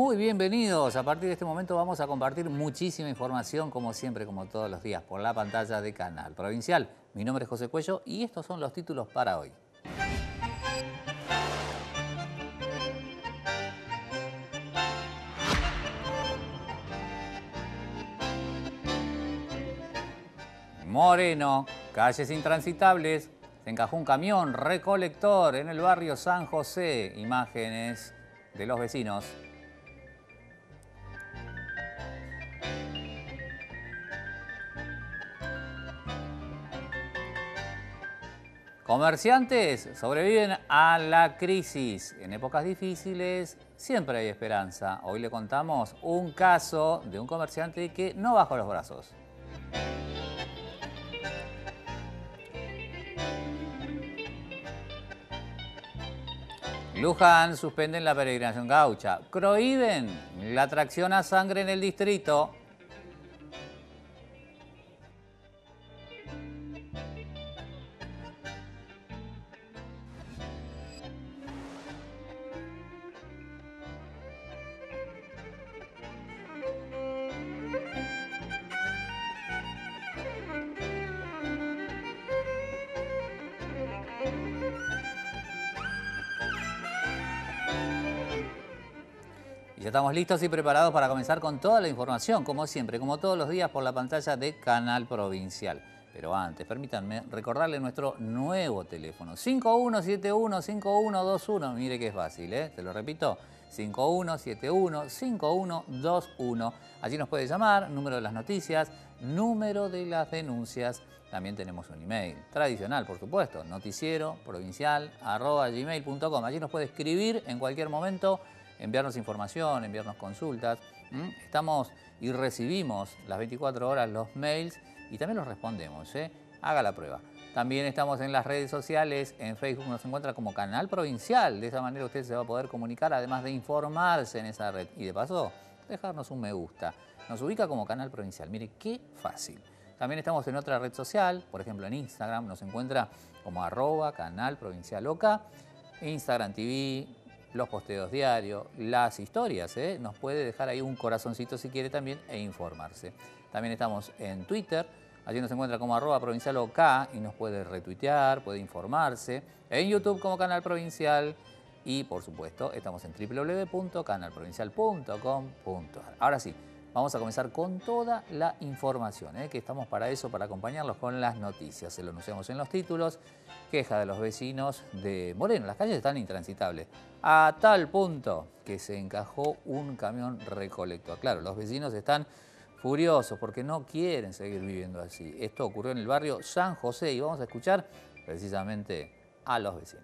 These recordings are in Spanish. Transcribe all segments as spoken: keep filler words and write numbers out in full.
Muy bienvenidos. A partir de este momento vamos a compartir muchísima información, como siempre, como todos los días, por la pantalla de Canal Provincial. Mi nombre es José Cuello y estos son los títulos para hoy. Moreno, calles intransitables. Se encajó un camión recolector en el barrio San José. Imágenes de los vecinos. Comerciantes sobreviven a la crisis. En épocas difíciles siempre hay esperanza. Hoy le contamos un caso de un comerciante que no bajó los brazos. Luján suspenden la peregrinación gaucha. Prohíben la tracción a sangre en el distrito. Y ya estamos listos y preparados para comenzar con toda la información, como siempre, como todos los días por la pantalla de Canal Provincial. Pero antes, permítanme recordarle nuestro nuevo teléfono, cinco uno siete uno, cinco uno dos uno. Mire que es fácil, ¿eh? Te lo repito, cinco uno siete uno, cinco uno dos uno. Allí nos puede llamar, número de las noticias, número de las denuncias. También tenemos un email tradicional, por supuesto, noticiero provincial arroba gmail punto com. Allí nos puede escribir en cualquier momento, enviarnos información, enviarnos consultas. ¿Mm? Estamos y recibimos las veinticuatro horas los mails y también los respondemos, ¿eh? Haga la prueba. También estamos en las redes sociales, en Facebook nos encuentra como Canal Provincial. De esa manera usted se va a poder comunicar, además de informarse en esa red. Y de paso, dejarnos un me gusta. Nos ubica como Canal Provincial. Mire, qué fácil. También estamos en otra red social, por ejemplo en Instagram, nos encuentra como arroba Canal Provincial OK, Instagram T V, los posteos diarios, las historias, ¿eh? Nos puede dejar ahí un corazoncito si quiere también e informarse. También estamos en Twitter, allí nos encuentra como arroba provincial OK y nos puede retuitear, puede informarse. En YouTube como Canal Provincial y por supuesto estamos en w w w punto canal provincial punto com punto a r. Ahora sí, vamos a comenzar con toda la información, ¿eh? Que estamos para eso, para acompañarlos con las noticias. Se lo anunciamos en los títulos. Queja de los vecinos de Moreno. Las calles están intransitables. A tal punto que se encajó un camión recolector. Claro, los vecinos están furiosos porque no quieren seguir viviendo así. Esto ocurrió en el barrio San José y vamos a escuchar precisamente a los vecinos.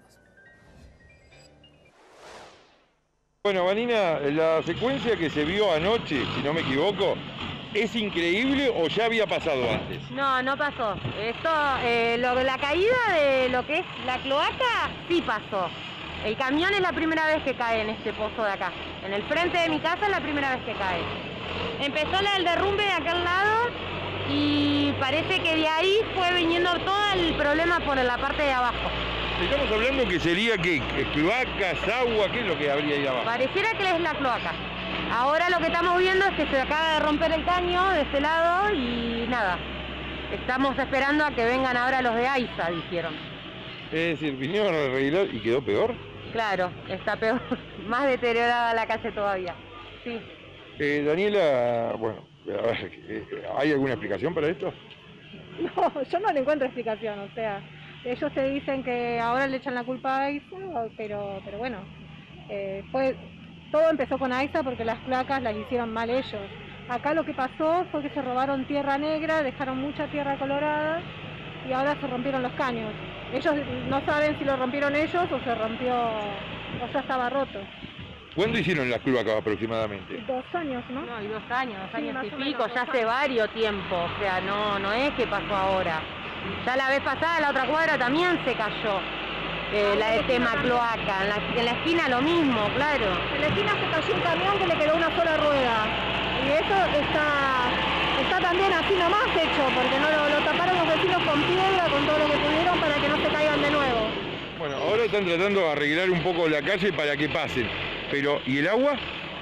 Bueno, Vanina, la secuencia que se vio anoche, si no me equivoco, ¿es increíble o ya había pasado antes? No, no pasó. Esto, eh, lo, la caída de lo que es la cloaca, sí pasó. El camión es la primera vez que cae en este pozo de acá. En el frente de mi casa es la primera vez que cae. Empezó el derrumbe de aquel lado y parece que de ahí fue viniendo todo el problema por la parte de abajo. Estamos hablando que sería que cloacas, agua, ¿qué es lo que habría ahí abajo? Pareciera que es la cloaca. Ahora lo que estamos viendo es que se acaba de romper el caño de este lado y nada. Estamos esperando a que vengan ahora los de AISA, dijeron. Es decir, vinieron a arreglar y quedó peor. Claro, está peor, más deteriorada la calle todavía. Sí. Eh, Daniela, bueno, a ver, ¿hay alguna explicación para esto? No, yo no le encuentro explicación, o sea, ellos te dicen que ahora le echan la culpa a AISA, pero, pero bueno, eh, fue, todo empezó con AISA porque las placas las hicieron mal ellos. Acá lo que pasó fue que se robaron tierra negra, dejaron mucha tierra colorada y ahora se rompieron los caños. Ellos no saben si lo rompieron ellos o se rompió, o ya estaba roto. ¿Cuándo hicieron las cloacas aproximadamente? Dos años, ¿no? No, y dos años, dos Sí, años más y o pico, menos, ya dos hace años. varios tiempos, o sea, no, no es que pasó ahora. Ya la vez pasada, la otra cuadra también se cayó, eh, Ah, la de en la tema esquina cloaca, en la, en la esquina lo mismo, claro. En la esquina se cayó un camión que le quedó una sola rueda. Y eso está, está también así nomás hecho, porque no lo, lo taparon los vecinos con piedra, con todo lo que pudieron para que no se caigan de nuevo. Bueno, ahora están tratando de arreglar un poco la calle para que pasen. Pero, ¿y el agua?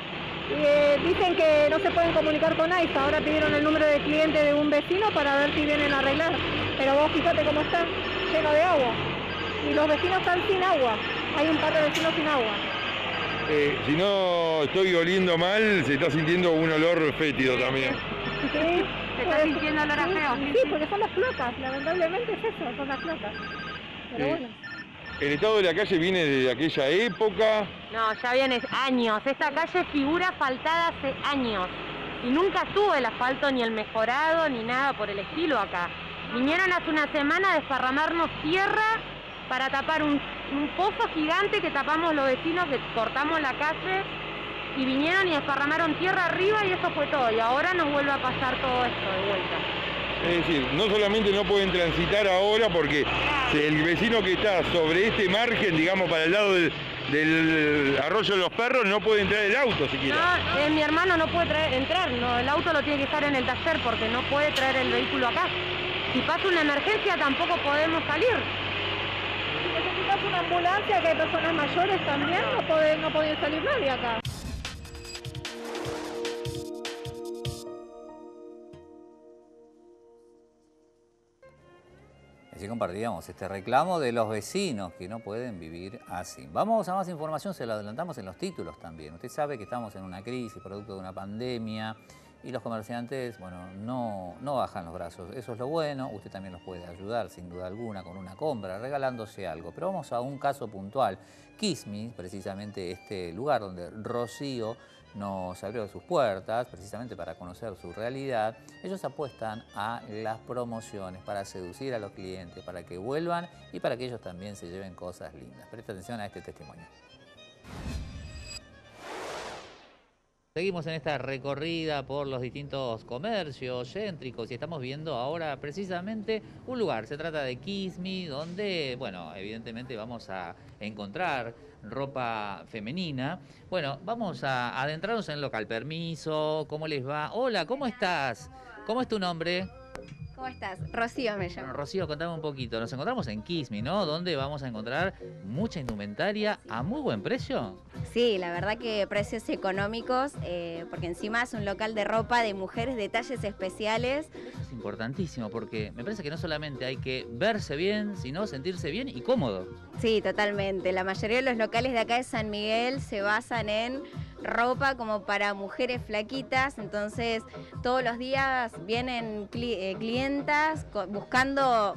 Y eh, dicen que no se pueden comunicar con AISA, ahora pidieron el número de cliente de un vecino para ver si vienen a arreglar. Pero vos fíjate cómo está, lleno de agua. Y los vecinos están sin agua, hay un par de vecinos sin agua. Eh, si no estoy oliendo mal, se está sintiendo un olor fétido también. Sí, se está sintiendo olor a feo. Sí, sí, porque son las cloacas, lamentablemente es eso, son las cloacas. Pero Eh, bueno. ¿El estado de la calle viene de aquella época? No, ya viene años. Esta calle figura asfaltada hace años. Y nunca estuvo el asfalto ni el mejorado ni nada por el estilo acá. Vinieron hace una semana a desparramarnos tierra para tapar un, un pozo gigante que tapamos los vecinos, que cortamos la calle. Y vinieron y desparramaron tierra arriba y eso fue todo. Y ahora nos vuelve a pasar todo esto de vuelta. Es decir, no solamente no pueden transitar ahora porque el vecino que está sobre este margen, digamos, para el lado del, del arroyo de los perros, no puede entrar el auto siquiera. No, eh, mi hermano no puede traer, entrar, no, el auto lo tiene que estar en el taller porque no puede traer el vehículo acá. Si pasa una emergencia tampoco podemos salir. Si necesitas una ambulancia, que hay personas mayores también, no puede, no puede salir nadie acá. Así compartíamos este reclamo de los vecinos que no pueden vivir así. Vamos a más información, se lo adelantamos en los títulos también. Usted sabe que estamos en una crisis producto de una pandemia y los comerciantes, bueno, no, no bajan los brazos. Eso es lo bueno, usted también los puede ayudar sin duda alguna con una compra, regalándose algo. Pero vamos a un caso puntual. Quismes, precisamente este lugar donde Rocío nos abrió sus puertas, precisamente para conocer su realidad. Ellos apuestan a las promociones para seducir a los clientes, para que vuelvan y para que ellos también se lleven cosas lindas. Presta atención a este testimonio. Seguimos en esta recorrida por los distintos comercios céntricos y estamos viendo ahora precisamente un lugar. Se trata de Quismes, donde, bueno, evidentemente vamos a encontrar ropa femenina. Bueno, vamos a adentrarnos en el local. Permiso, ¿cómo les va? Hola, ¿cómo estás? ¿Cómo es tu nombre? ¿Cómo estás? Rocío me llamo. Bueno, Rocío, contame un poquito. Nos encontramos en Quismes, ¿no? Donde vamos a encontrar mucha indumentaria a muy buen precio. Sí, la verdad que precios económicos, eh, porque encima es un local de ropa de mujeres de talles especiales. Eso es importantísimo porque me parece que no solamente hay que verse bien, sino sentirse bien y cómodo. Sí, totalmente. La mayoría de los locales de acá de San Miguel se basan en ropa como para mujeres flaquitas, entonces todos los días vienen cli eh, clientas buscando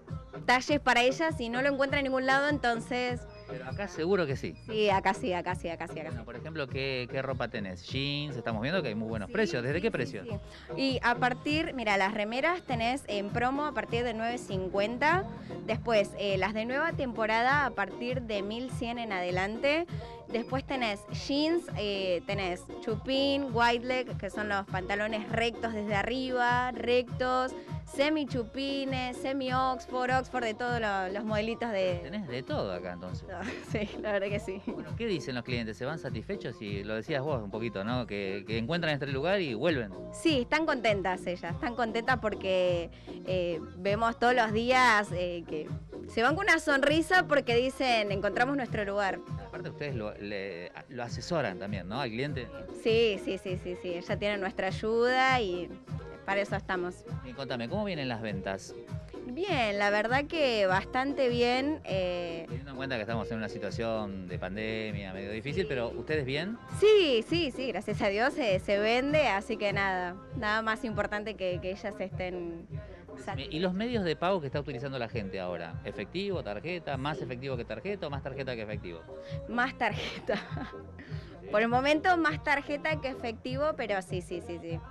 talles para ellas y no lo encuentran en ningún lado, entonces... Pero acá seguro que sí. Sí, acá sí, acá sí, acá sí, acá Bueno, sí. por ejemplo, ¿qué, qué ropa tenés? Jeans, estamos viendo que hay muy buenos Sí, precios. ¿Desde sí, qué sí, precio? sí. Y a partir, mira, las remeras tenés en promo a partir de nueve cincuenta. Después, eh, las de nueva temporada a partir de mil cien en adelante. Después tenés jeans, eh, tenés chupín, wide leg, que son los pantalones rectos desde arriba, rectos, semi chupines, semi Oxford, Oxford, de todos lo, los modelitos de... Tenés de todo acá entonces. Sí, la verdad que sí. Bueno, ¿qué dicen los clientes? ¿Se van satisfechos? Y lo decías vos un poquito, ¿no? Que, que encuentran este lugar y vuelven. Sí, están contentas ellas, están contentas porque eh, vemos todos los días eh, que se van con una sonrisa porque dicen, encontramos nuestro lugar. Aparte ustedes lo, le- lo asesoran también, ¿no? Al cliente. Sí, sí, sí, sí, sí, ella tiene nuestra ayuda y para eso estamos. Y contame, ¿cómo vienen las ventas? Bien, la verdad que bastante bien. eh, Teniendo en cuenta que estamos en una situación de pandemia medio difícil, pero ¿ustedes bien? sí, sí, sí, gracias a Dios se, se vende, así que nada, nada más importante que, que ellas estén satisfechas. ¿Y los medios de pago que está utilizando la gente ahora? ¿Efectivo, tarjeta, más efectivo que tarjeta o más tarjeta que efectivo? Más tarjeta. Por el momento más tarjeta que efectivo, pero sí, sí, sí, sí.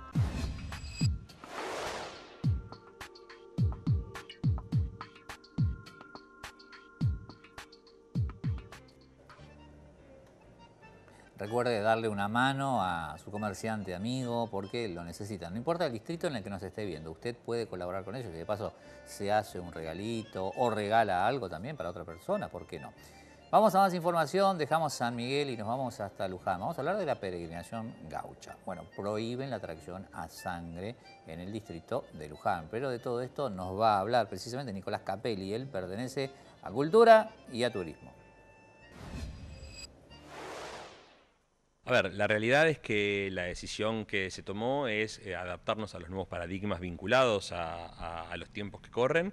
Recuerde darle una mano a su comerciante amigo porque lo necesitan. No importa el distrito en el que nos esté viendo, usted puede colaborar con ellos y de paso se hace un regalito o regala algo también para otra persona, ¿por qué no? Vamos a más información, dejamos San Miguel y nos vamos hasta Luján. Vamos a hablar de la peregrinación gaucha. Bueno, prohíben la tracción a sangre en el distrito de Luján, pero de todo esto nos va a hablar precisamente Nicolás Capelli. Él pertenece a Cultura y a Turismo. A ver, la realidad es que la decisión que se tomó es eh, adaptarnos a los nuevos paradigmas vinculados a, a, a los tiempos que corren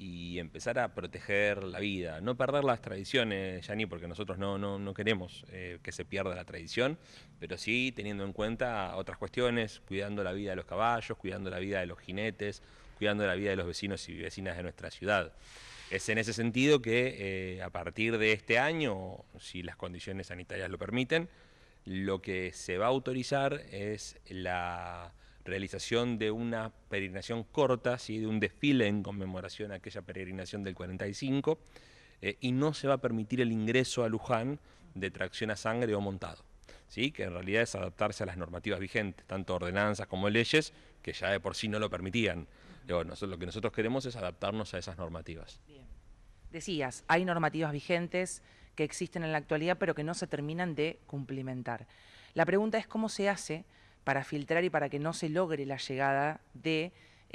y empezar a proteger la vida, no perder las tradiciones, Yani, porque nosotros no, no, no queremos eh, que se pierda la tradición, pero sí teniendo en cuenta otras cuestiones, cuidando la vida de los caballos, cuidando la vida de los jinetes, cuidando la vida de los vecinos y vecinas de nuestra ciudad. Es en ese sentido que eh, a partir de este año, si las condiciones sanitarias lo permiten, lo que se va a autorizar es la realización de una peregrinación corta, ¿sí? De un desfile en conmemoración a aquella peregrinación del cuarenta y cinco, eh, y no se va a permitir el ingreso a Luján de tracción a sangre o montado, ¿sí? Que en realidad es adaptarse a las normativas vigentes, tanto ordenanzas como leyes, que ya de por sí no lo permitían. Pero nosotros, lo que nosotros queremos es adaptarnos a esas normativas. Bien. Decías, hay normativas vigentes que existen en la actualidad, pero que no se terminan de cumplimentar. La pregunta es cómo se hace para filtrar y para que no se logre la llegada de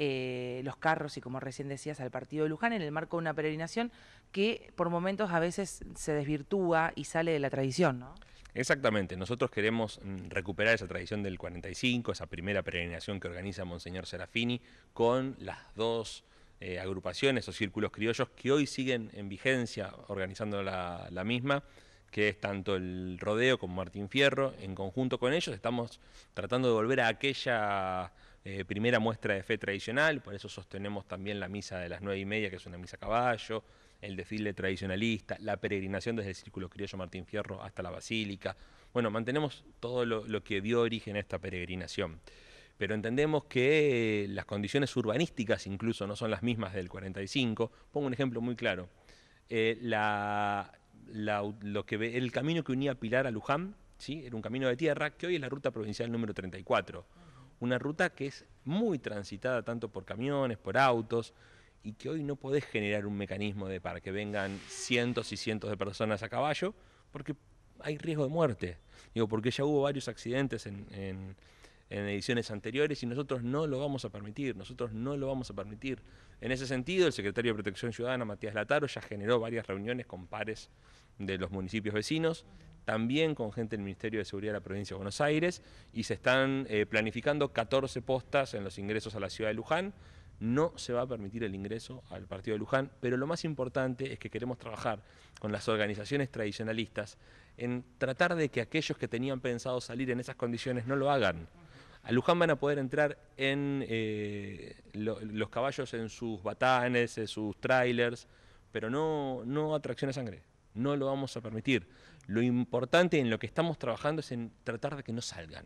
eh, los carros y, como recién decías, al partido de Luján en el marco de una peregrinación que por momentos a veces se desvirtúa y sale de la tradición, ¿no? Exactamente, nosotros queremos recuperar esa tradición del cuarenta y cinco, esa primera peregrinación que organiza Monseñor Serafini, con las dos eh, agrupaciones o círculos criollos que hoy siguen en vigencia organizando la, la misma, que es tanto el Rodeo como Martín Fierro. En conjunto con ellos estamos tratando de volver a aquella eh, primera muestra de fe tradicional, por eso sostenemos también la misa de las nueve y media, que es una misa a caballo, el desfile tradicionalista, la peregrinación desde el Círculo Criollo Martín Fierro hasta la Basílica. Bueno, mantenemos todo lo, lo que dio origen a esta peregrinación. Pero entendemos que eh, las condiciones urbanísticas incluso no son las mismas del cuarenta y cinco. Pongo un ejemplo muy claro. Eh, la, la, lo que, el camino que unía Pilar a Luján, ¿sí? Era un camino de tierra, que hoy es la ruta provincial número treinta y cuatro. Una ruta que es muy transitada tanto por camiones, por autos, y que hoy no podés generar un mecanismo de para que vengan cientos y cientos de personas a caballo, porque hay riesgo de muerte. Digo, porque ya hubo varios accidentes en, en, en ediciones anteriores y nosotros no lo vamos a permitir, nosotros no lo vamos a permitir. En ese sentido, el secretario de Protección Ciudadana, Matías Lataro, ya generó varias reuniones con pares de los municipios vecinos, también con gente del Ministerio de Seguridad de la Provincia de Buenos Aires, y se están eh, planificando catorce postas en los ingresos a la ciudad de Luján. No se va a permitir el ingreso al partido de Luján, pero lo más importante es que queremos trabajar con las organizaciones tradicionalistas en tratar de que aquellos que tenían pensado salir en esas condiciones no lo hagan. A Luján van a poder entrar en eh, lo, los caballos en sus batanes, en sus trailers, pero no, no a tracción a sangre. No lo vamos a permitir. Lo importante en lo que estamos trabajando es en tratar de que no salgan,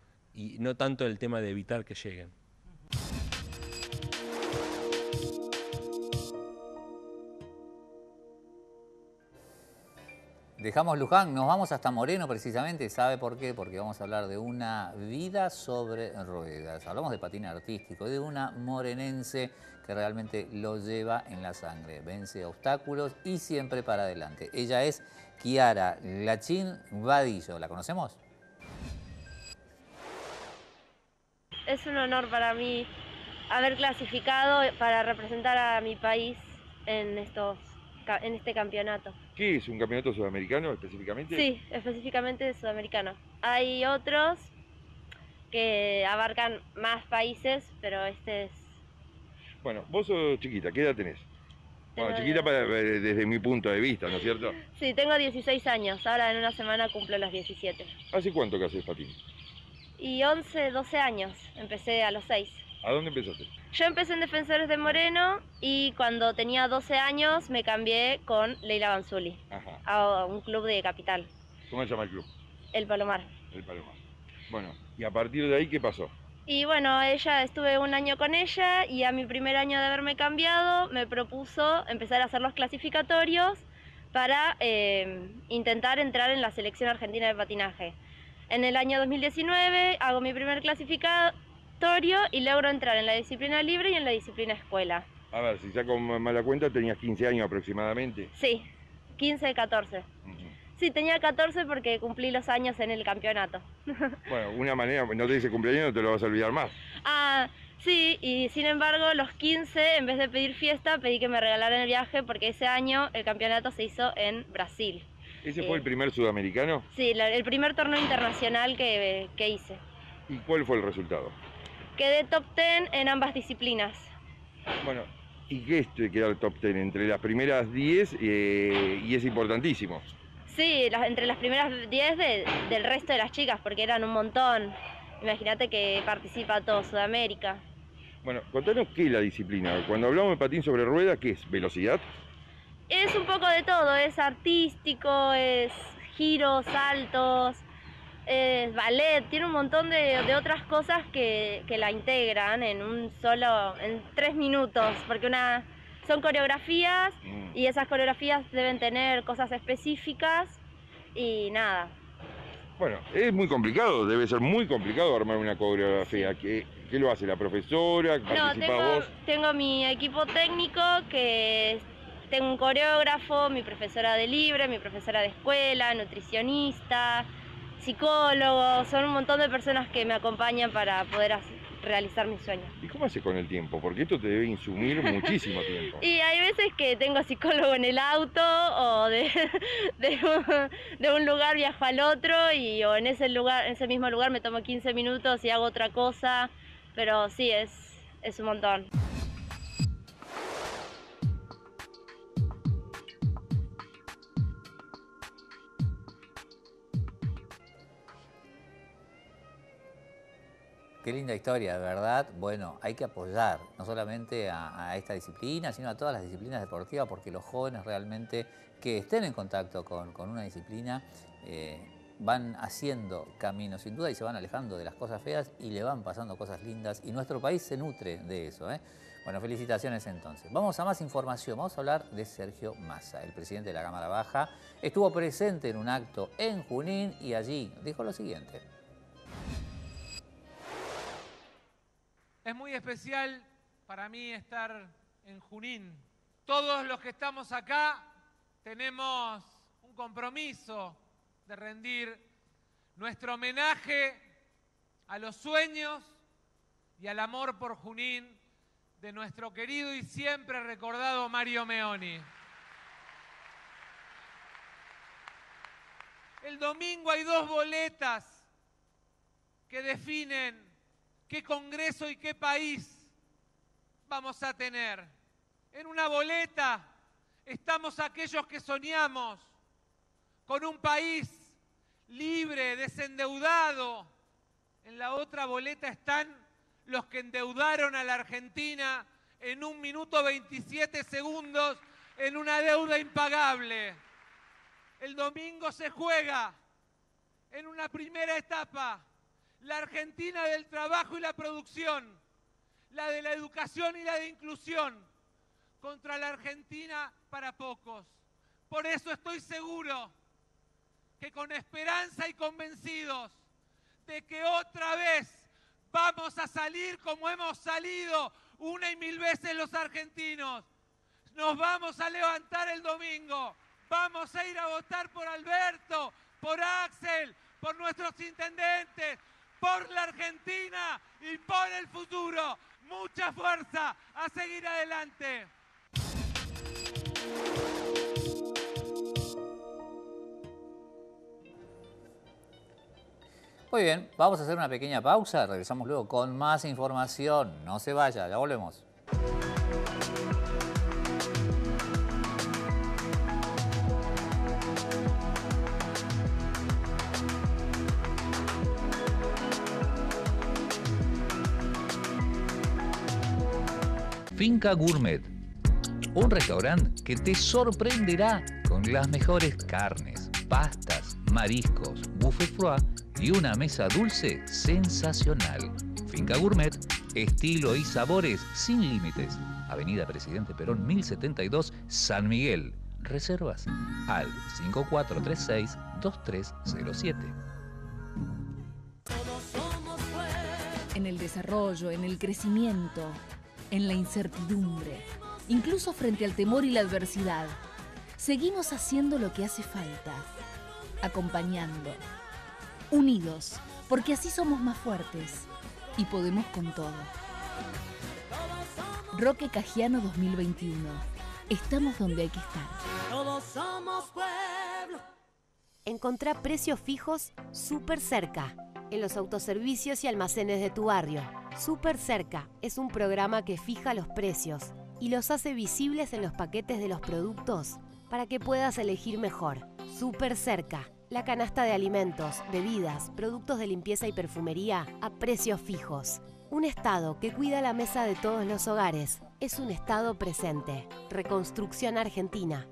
y no tanto el tema de evitar que lleguen. Dejamos Luján, nos vamos hasta Moreno precisamente. ¿Sabe por qué? Porque vamos a hablar de una vida sobre ruedas. Hablamos de patín artístico, de una morenense que realmente lo lleva en la sangre. Vence obstáculos y siempre para adelante. Ella es Kiara Lachín Vadillo. ¿La conocemos? Es un honor para mí haber clasificado para representar a mi país en, estos, en este campeonato. ¿Qué es un campeonato sudamericano específicamente? Sí, específicamente sudamericano. Hay otros que abarcan más países, pero este es... Bueno, vos sos chiquita, ¿qué edad tenés? Bueno, Tengo chiquita para, desde mi punto de vista, ¿no es cierto? Sí, tengo dieciséis años, ahora en una semana cumplo los diecisiete. ¿Hace cuánto que haces patín? Y once, doce años, empecé a los seis. ¿A dónde empezaste? Yo empecé en Defensores de Moreno y cuando tenía doce años me cambié con Leila Banzuli. Ajá. A un club de Capital. ¿Cómo se llama el club? El Palomar. El Palomar. Bueno, y a partir de ahí, ¿qué pasó? Y bueno, ella estuve un año con ella y a mi primer año de haberme cambiado me propuso empezar a hacer los clasificatorios para eh, intentar entrar en la selección argentina de patinaje. En el año dos mil diecinueve hago mi primer clasificatorio y logro entrar en la disciplina libre y en la disciplina escuela. A ver, si saco mala cuenta, tenías quince años aproximadamente. Sí, quince, catorce. Uh-huh. Sí, tenía catorce porque cumplí los años en el campeonato. Bueno, una manera, no te dice cumpleaños, no te lo vas a olvidar más. Ah, sí, y sin embargo los quince, en vez de pedir fiesta, pedí que me regalaran el viaje porque ese año el campeonato se hizo en Brasil. ¿Ese Eh, fue el primer sudamericano? Sí, la- el primer torneo internacional que, que hice. ¿Y cuál fue el resultado? Quedé top diez en ambas disciplinas. Bueno, ¿y qué es quedar top diez? Entre las primeras diez eh, y es importantísimo. Sí, las- entre las primeras diez de- del resto de las chicas, porque eran un montón. Imagínate que participa todo Sudamérica. Bueno, contanos qué es la disciplina. Cuando hablamos de patín sobre rueda, ¿qué es? ¿Velocidad? Es un poco de todo, es artístico, es giros, saltos, es ballet, tiene un montón de, de otras cosas que, que la integran en un solo, en tres minutos, porque una, son coreografías Mm. y esas coreografías deben tener cosas específicas y nada. Bueno, es muy complicado, debe ser muy complicado armar una coreografía. ¿Qué, qué lo hace la profesora? No, ¿Participás tengo, vos? tengo mi equipo técnico que tengo un coreógrafo, mi profesora de libre, mi profesora de escuela, nutricionista, psicólogo, son un montón de personas que me acompañan para poder hacer- realizar mis sueños. ¿Y cómo haces con el tiempo? Porque esto te debe insumir muchísimo tiempo. Y hay veces que tengo psicólogo en el auto o de, de, un, de un lugar viajo al otro y o en ese lugar, en ese mismo lugar me tomo quince minutos y hago otra cosa, pero sí, es, es un montón. Qué linda historia, de verdad. Bueno, hay que apoyar no solamente a, a esta disciplina, sino a todas las disciplinas deportivas, porque los jóvenes realmente que estén en contacto con, con una disciplina eh, van haciendo camino sin duda y se van alejando de las cosas feas y le van pasando cosas lindas y nuestro país se nutre de eso, ¿eh? Bueno, felicitaciones entonces. Vamos a más información, vamos a hablar de Sergio Massa, el presidente de la Cámara Baja. Estuvo presente en un acto en Junín y allí dijo lo siguiente. Es muy especial para mí estar en Junín. Todos los que estamos acá tenemos un compromiso de rendir nuestro homenaje a los sueños y al amor por Junín de nuestro querido y siempre recordado Mario Meoni. El domingo hay dos boletas que definen qué congreso y qué país vamos a tener. En una boleta estamos aquellos que soñamos con un país libre, desendeudado. En la otra boleta están los que endeudaron a la Argentina en un minuto veintisiete segundos en una deuda impagable. El domingo se juega en una primera etapa la Argentina del trabajo y la producción, la de la educación y la de inclusión, contra la Argentina para pocos. Por eso estoy seguro que con esperanza y convencidos de que otra vez vamos a salir como hemos salido una y mil veces los argentinos. Nos vamos a levantar el domingo, vamos a ir a votar por Alberto, por Axel, por nuestros intendentes, por la Argentina y por el futuro. Mucha fuerza, a seguir adelante. Muy bien, vamos a hacer una pequeña pausa, regresamos luego con más información. No se vaya, ya volvemos. Finca Gourmet, un restaurante que te sorprenderá con las mejores carnes, pastas, mariscos, buffet froid y una mesa dulce sensacional. Finca Gourmet, estilo y sabores sin límites. Avenida Presidente Perón mil setenta y dos, San Miguel. Reservas al cinco cuatro tres seis, dos tres cero siete. En el desarrollo, en el crecimiento, en la incertidumbre, incluso frente al temor y la adversidad, seguimos haciendo lo que hace falta, acompañando, unidos, porque así somos más fuertes y podemos con todo. Roque Cagiano dos mil veintiuno. Estamos donde hay que estar. Todos somos pueblo, Encontrá precios fijos súper cerca, en los autoservicios y almacenes de tu barrio. Súper Cerca es un programa que fija los precios y los hace visibles en los paquetes de los productos para que puedas elegir mejor. Súper Cerca, la canasta de alimentos, bebidas, productos de limpieza y perfumería a precios fijos. Un Estado que cuida la mesa de todos los hogares. Es un Estado presente. Reconstrucción Argentina.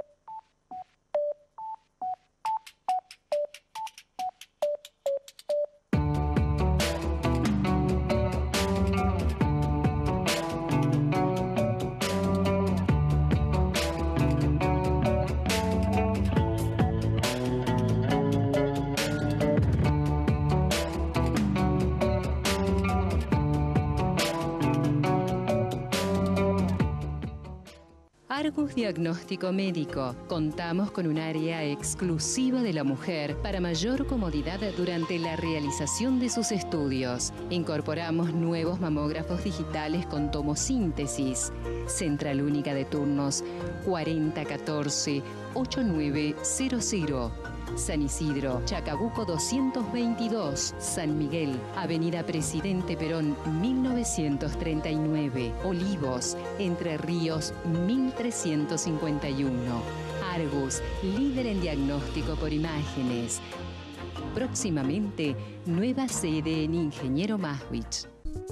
Argus Diagnóstico Médico. Contamos con un área exclusiva de la mujer para mayor comodidad durante la realización de sus estudios. Incorporamos nuevos mamógrafos digitales con tomosíntesis. Central única de turnos cuarenta catorce ochenta y nueve cero cero. San Isidro, Chacabuco doscientos veintidós, San Miguel, Avenida Presidente Perón mil novecientos treinta y nueve, Olivos, Entre Ríos mil trescientos cincuenta y uno. Argus, líder en diagnóstico por imágenes. Próximamente, nueva sede en Ingeniero Maswich.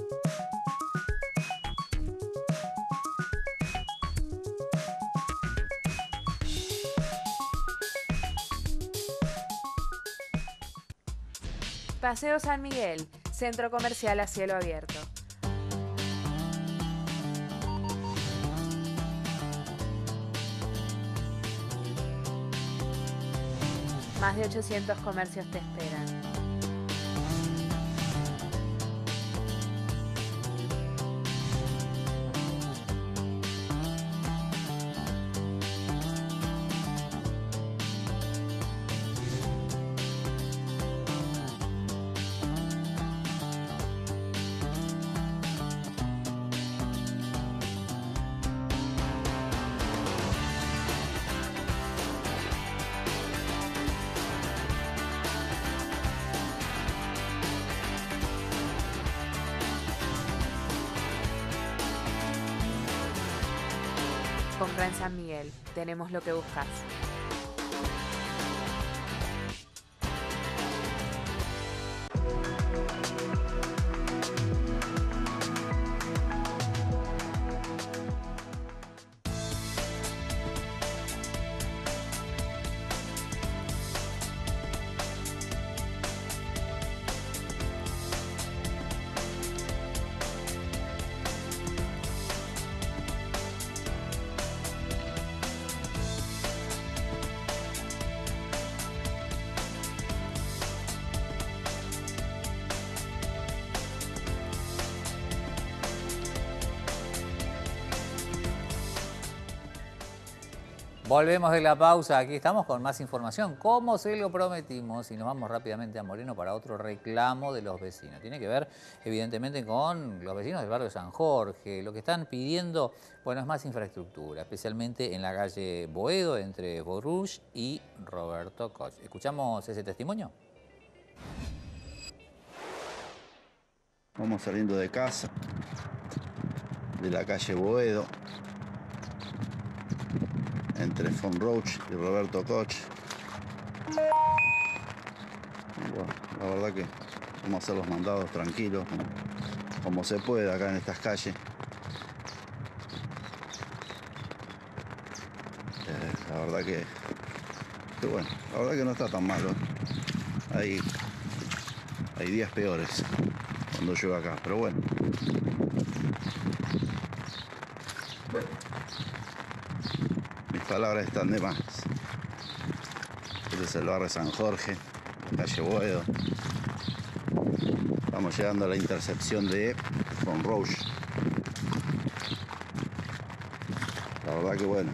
Paseo San Miguel, centro comercial a cielo abierto. Más de ochocientos comercios te esperan. Compra en San Miguel. Tenemos lo que buscas. Volvemos de la pausa, aquí estamos con más información, como se lo prometimos, y nos vamos rápidamente a Moreno para otro reclamo de los vecinos. Tiene que ver, evidentemente, con los vecinos del barrio de San Jorge. Lo que están pidiendo, bueno, es más infraestructura, especialmente en la calle Boedo, entre Boruch y Roberto Koch. ¿Escuchamos ese testimonio? Vamos saliendo de casa, de la calle Boedo, entre Von Roach y Roberto Koch. Y bueno, la verdad que vamos a hacer los mandados tranquilos, como, como se puede acá en estas calles. Eh, la verdad que, que bueno, la verdad que no está tan malo. Hay, hay días peores cuando llego acá, pero bueno. Mis palabras están de más. Este es el barrio de San Jorge, la calle Boedo. Estamos llegando a la intersección de Von Roach. La verdad que bueno.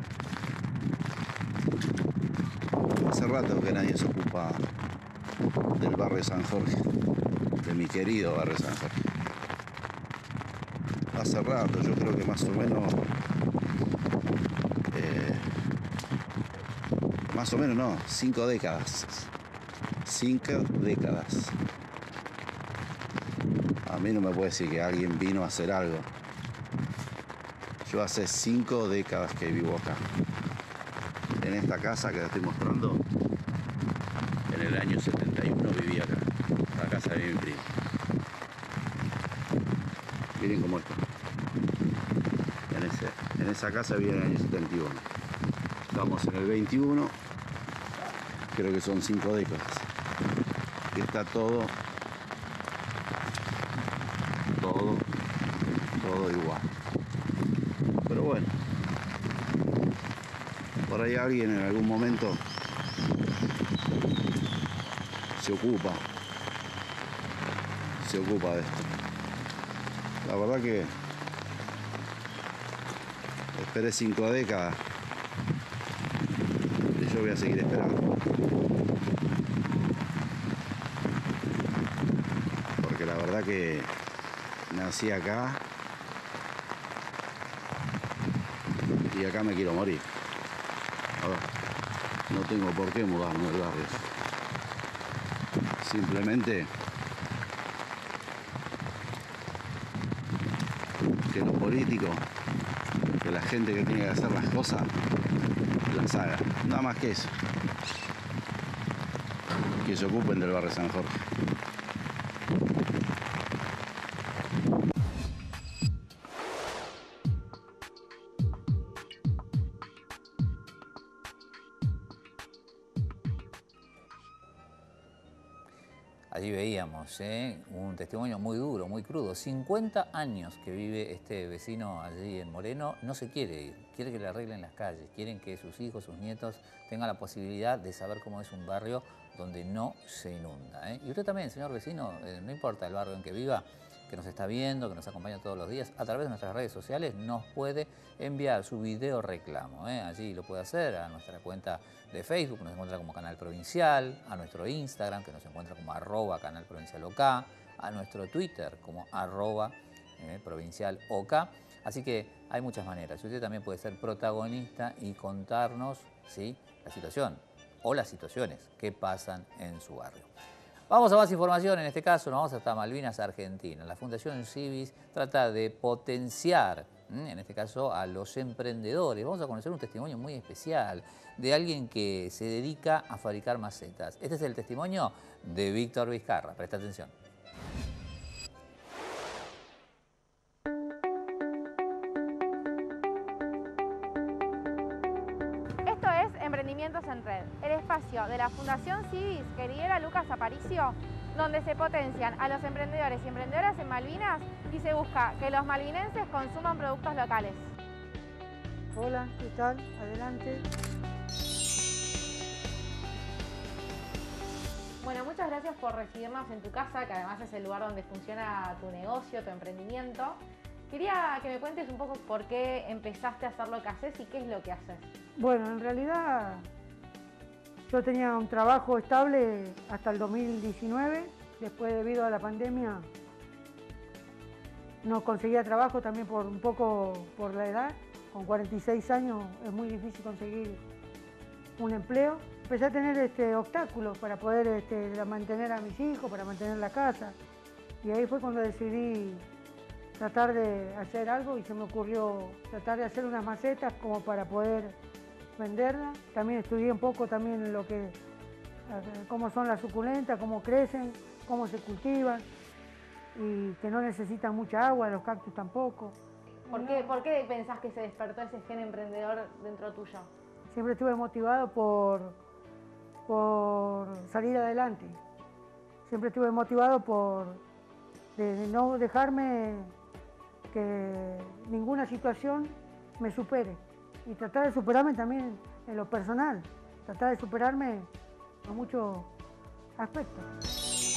Hace rato que nadie se ocupa del barrio de San Jorge, de mi querido barrio de San Jorge. Hace rato, yo creo que más o menos eh, Más o menos no, cinco décadas. Cinco décadas. A mí no me puede decir que alguien vino a hacer algo. Yo hace cinco décadas que vivo acá. En esta casa que la estoy mostrando, en el año setenta y uno viví acá. La casa de mi primo. Miren cómo está. En, ese, en esa casa viví en el año setenta y uno. Estamos en el veintiuno. Creo que son cinco décadas. Y está todo, todo, todo igual. Pero bueno, por ahí alguien en algún momento se ocupa, se ocupa de esto. La verdad que esperé cinco décadas y yo voy a seguir esperando. Porque la verdad que nací acá y acá me quiero morir. A ver, no tengo por qué mudarme del barrio. Simplemente que los políticos, que la gente que tiene que hacer las cosas, las haga. Nada más que eso. Que se ocupen del barrio San Jorge. Allí veíamos ¿eh? un testimonio muy duro, muy crudo. cincuenta años que vive este vecino allí en Moreno, no se quiere ir, quiere que le arreglen las calles, quieren que sus hijos, sus nietos tengan la posibilidad de saber cómo es un barrio donde no se inunda. ¿eh? Y usted también, señor vecino, eh, no importa el barrio en que viva, que nos está viendo, que nos acompaña todos los días, a través de nuestras redes sociales nos puede enviar su video reclamo. ¿eh? Allí lo puede hacer a nuestra cuenta de Facebook, que nos encuentra como Canal Provincial, a nuestro Instagram, que nos encuentra como arroba Canal Provincial OK, a nuestro Twitter como arroba eh, Provincial OK. Así que hay muchas maneras. Usted también puede ser protagonista y contarnos ¿sí? la situación o las situaciones que pasan en su barrio. Vamos a más información, en este caso nos vamos hasta Malvinas, Argentina. La Fundación Civis trata de potenciar, en este caso, a los emprendedores. Vamos a conocer un testimonio muy especial de alguien que se dedica a fabricar macetas. Este es el testimonio de Víctor Vizcarra. Presta atención. Esto es Emprendimientos en Red, el espacio de la Fundación Civis que lidera Lucas Aparicio, donde se potencian a los emprendedores y emprendedoras en Malvinas y se busca que los malvinenses consuman productos locales. Hola, ¿qué tal? Adelante. Bueno, muchas gracias por recibirnos en tu casa, que además es el lugar donde funciona tu negocio, tu emprendimiento. Quería que me cuentes un poco por qué empezaste a hacer lo que haces y qué es lo que haces. Bueno, en realidad yo tenía un trabajo estable hasta el dos mil diecinueve, después debido a la pandemia no conseguía trabajo también por un poco por la edad. Con cuarenta y seis años es muy difícil conseguir un empleo. Empecé a tener este, obstáculos para poder este, mantener a mis hijos, para mantener la casa. Y ahí fue cuando decidí tratar de hacer algo y se me ocurrió tratar de hacer unas macetas como para poder venderlas. También estudié un poco también lo que, cómo son las suculentas, cómo crecen, cómo se cultivan y que no necesitan mucha agua, los cactus tampoco. ¿Por qué, ¿Por qué pensás que se despertó ese gen emprendedor dentro tuyo? Siempre estuve motivado por, por salir adelante. Siempre estuve motivado por de no dejarme que ninguna situación me supere. Y tratar de superarme también en lo personal. Tratar de superarme en muchos aspectos.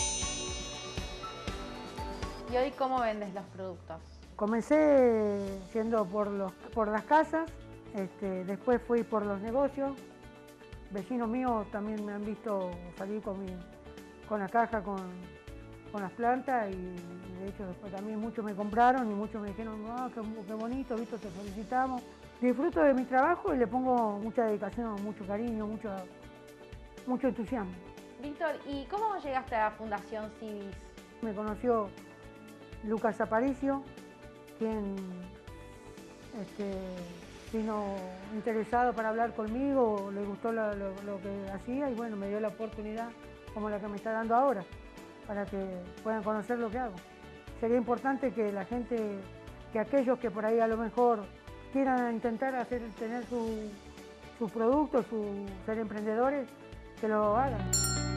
¿Y hoy cómo vendes los productos? Comencé siendo por, los, por las casas, este, después fui por los negocios. Vecinos míos también me han visto salir con, mi, con la caja, con, con las plantas y de hecho después también muchos me compraron y muchos me dijeron, ah, qué, qué bonito, Víctor, te felicitamos. Disfruto de mi trabajo y le pongo mucha dedicación, mucho cariño, mucho, mucho entusiasmo. Víctor, ¿y cómo llegaste a la Fundación Civis? Me conoció Lucas Aparicio, quien este, vino interesado para hablar conmigo, le gustó lo, lo, lo que hacía y bueno, me dio la oportunidad como la que me está dando ahora, para que puedan conocer lo que hago. Sería importante que la gente, que aquellos que por ahí a lo mejor quieran intentar hacer, tener su, sus productos, su, ser emprendedores, que lo hagan.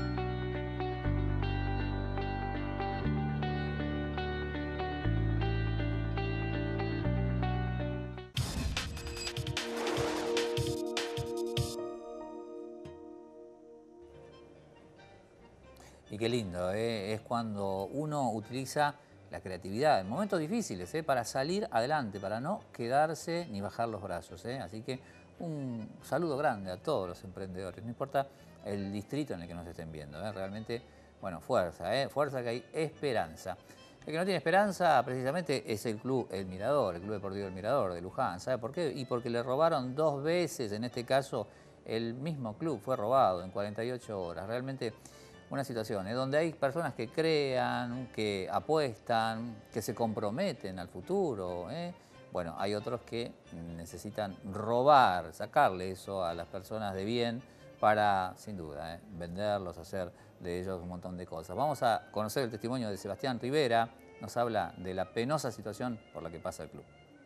Y qué lindo, ¿eh? Es cuando uno utiliza la creatividad en momentos difíciles, ¿eh? Para salir adelante, para no quedarse ni bajar los brazos, ¿eh? Así que un saludo grande a todos los emprendedores, no importa el distrito en el que nos estén viendo, ¿eh? Realmente, bueno, fuerza, ¿eh? Fuerza, que hay esperanza. El que no tiene esperanza precisamente es el club El Mirador, el Club Deportivo El Mirador de Luján. ¿Sabe por qué? Y porque le robaron dos veces, en este caso el mismo club fue robado en cuarenta y ocho horas. Realmente una situación ¿eh? donde hay personas que crean, que apuestan, que se comprometen al futuro. ¿eh? Bueno, hay otros que necesitan robar, sacarle eso a las personas de bien para, sin duda, ¿eh? venderlos, hacer de ellos un montón de cosas. Vamos a conocer el testimonio de Sebastián Rivera, nos habla de la penosa situación por la que pasa el club.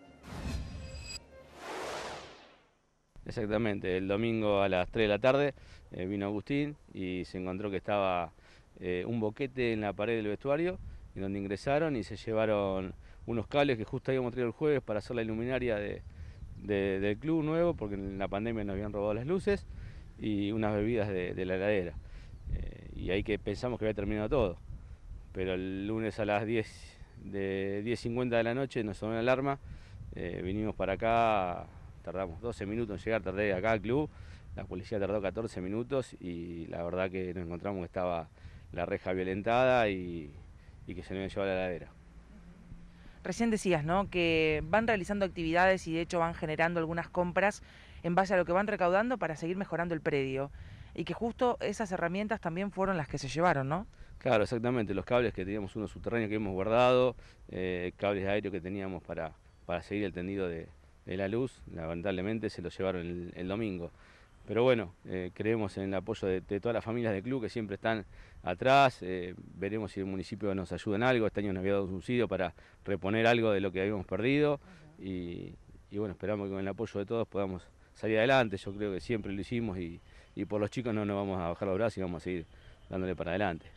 Exactamente, el domingo a las tres de la tarde eh, vino Agustín y se encontró que estaba eh, un boquete en la pared del vestuario, en donde ingresaron y se llevaron unos cables que justo habíamos traído el jueves para hacer la luminaria de, de, del club nuevo, porque en la pandemia nos habían robado las luces, y unas bebidas de, de la heladera. Eh, y ahí que pensamos que había terminado todo, pero el lunes a las diez de diez cincuenta de la noche nos sonó la alarma, eh, vinimos para acá. Tardamos doce minutos en llegar, tardé acá al club, la policía tardó catorce minutos y la verdad que nos encontramos que estaba la reja violentada y, y que se nos habían llevado la heladera. Recién decías, ¿no?, que van realizando actividades y de hecho van generando algunas compras en base a lo que van recaudando para seguir mejorando el predio. Y que justo esas herramientas también fueron las que se llevaron, ¿no? Claro, exactamente, los cables que teníamos, uno subterráneo que hemos guardado, eh, cables aéreos que teníamos para, para seguir el tendido de... de la luz, lamentablemente se lo llevaron el, el domingo. Pero bueno, eh, creemos en el apoyo de, de todas las familias del club que siempre están atrás, eh, veremos si el municipio nos ayuda en algo, este año nos había dado un subsidio para reponer algo de lo que habíamos perdido y, y bueno, esperamos que con el apoyo de todos podamos salir adelante, yo creo que siempre lo hicimos y, y por los chicos no nos vamos a bajar los brazos y vamos a seguir dándole para adelante.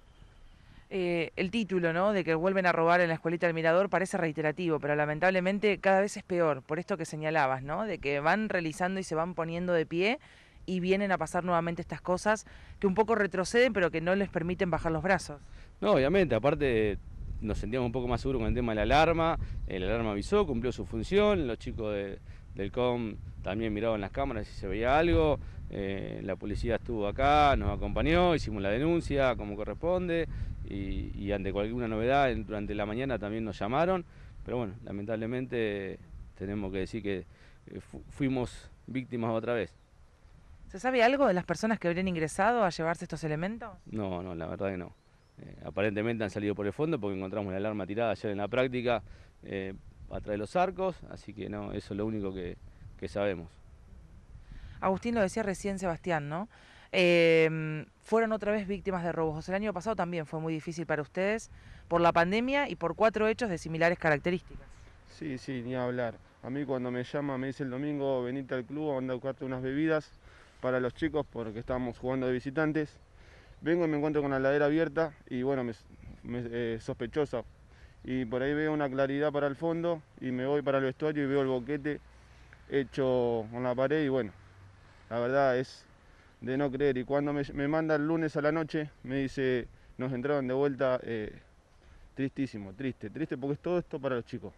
Eh, el título, ¿no?, de que vuelven a robar en la escuelita del Mirador parece reiterativo, pero lamentablemente cada vez es peor, por esto que señalabas, ¿no?, de que van realizando y se van poniendo de pie y vienen a pasar nuevamente estas cosas que un poco retroceden, pero que no les permiten bajar los brazos. No, obviamente, aparte nos sentíamos un poco más seguros con el tema de la alarma, el alarma avisó, cumplió su función, los chicos de, del C O M también miraban las cámaras si se veía algo, eh, la policía estuvo acá, nos acompañó, hicimos la denuncia como corresponde. Y, y ante cualquier novedad durante la mañana también nos llamaron, pero bueno, lamentablemente tenemos que decir que fu fuimos víctimas otra vez. ¿Se sabe algo de las personas que habrían ingresado a llevarse estos elementos? No, no, la verdad que no. Eh, aparentemente han salido por el fondo porque encontramos la alarma tirada ayer en la práctica eh, atrás de los arcos, así que no, eso es lo único que, que sabemos. Agustín, lo decía recién Sebastián, ¿no? Eh, fueron otra vez víctimas de robos. El año pasado también fue muy difícil para ustedes por la pandemia y por cuatro hechos de similares características. Sí, sí, ni hablar. A mí cuando me llama, me dice el domingo, venite al club, anda a buscarte unas bebidas para los chicos porque estábamos jugando de visitantes. Vengo y me encuentro con la heladera abierta y bueno, me, me, eh, sospechosa. Y por ahí veo una claridad para el fondo y me voy para el vestuario y veo el boquete hecho con la pared y bueno, la verdad es de no creer. Y cuando me, me manda el lunes a la noche, me dice, nos entraron de vuelta, eh, tristísimo, triste, triste porque es todo esto para los chicos.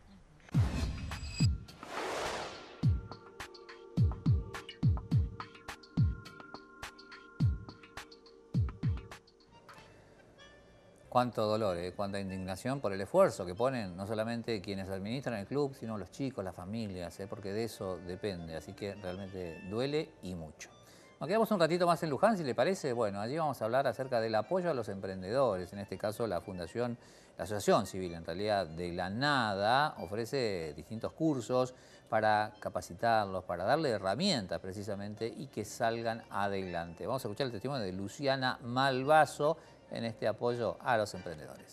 Cuánto dolor, ¿eh? Cuánta indignación por el esfuerzo que ponen no solamente quienes administran el club, sino los chicos, las familias, ¿eh? Porque de eso depende, así que realmente duele y mucho. Nos quedamos un ratito más en Luján, si le parece. Bueno, allí vamos a hablar acerca del apoyo a los emprendedores. En este caso, la Fundación, la Asociación Civil, en realidad, de la Nada, ofrece distintos cursos para capacitarlos, para darle herramientas precisamente y que salgan adelante. Vamos a escuchar el testimonio de Luciana Malvaso en este apoyo a los emprendedores.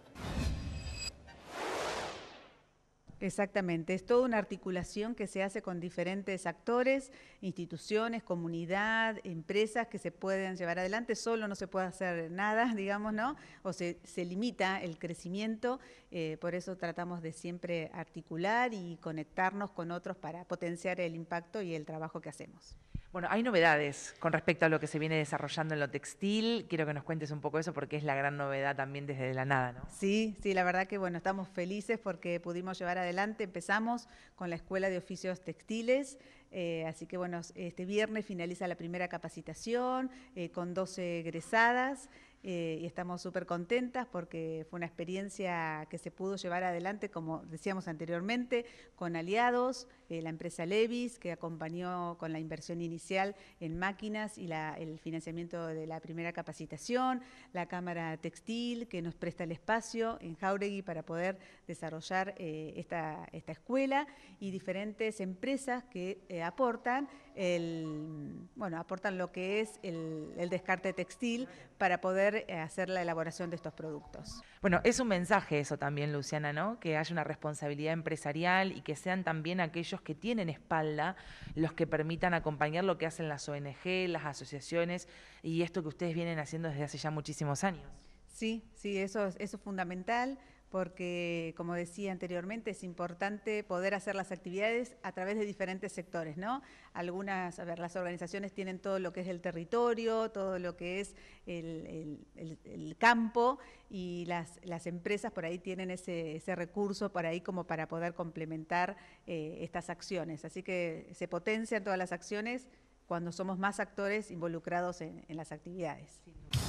Exactamente, es toda una articulación que se hace con diferentes actores, instituciones, comunidad, empresas que se pueden llevar adelante. Solo no se puede hacer nada, digamos, ¿no? O se, se limita el crecimiento, eh, por eso tratamos de siempre articular y conectarnos con otros para potenciar el impacto y el trabajo que hacemos. Bueno, hay novedades con respecto a lo que se viene desarrollando en lo textil. Quiero que nos cuentes un poco eso porque es la gran novedad también desde la nada, ¿no? Sí, sí, la verdad que bueno, estamos felices porque pudimos llevar adelante, empezamos con la Escuela de Oficios Textiles, eh, así que bueno, este viernes finaliza la primera capacitación eh, con doce egresadas. Eh, y estamos súper contentas porque fue una experiencia que se pudo llevar adelante, como decíamos anteriormente, con aliados, eh, la empresa Levis, que acompañó con la inversión inicial en máquinas y la, el financiamiento de la primera capacitación, la Cámara Textil, que nos presta el espacio en Jáuregui para poder desarrollar eh, esta, esta escuela, y diferentes empresas que eh, aportan, el, bueno, aportan lo que es el, el descarte textil para poder hacer la elaboración de estos productos. Bueno, es un mensaje eso también, Luciana, ¿no? Que haya una responsabilidad empresarial y que sean también aquellos que tienen espalda los que permitan acompañar lo que hacen las O N G, las asociaciones y esto que ustedes vienen haciendo desde hace ya muchísimos años. Sí, sí, eso, eso es fundamental. Porque, como decía anteriormente, es importante poder hacer las actividades a través de diferentes sectores, ¿no? Algunas, a ver, las organizaciones tienen todo lo que es el territorio, todo lo que es el, el, el, el campo, y las, las empresas por ahí tienen ese, ese recurso por ahí como para poder complementar eh, estas acciones. Así que se potencian todas las acciones cuando somos más actores involucrados en, en las actividades.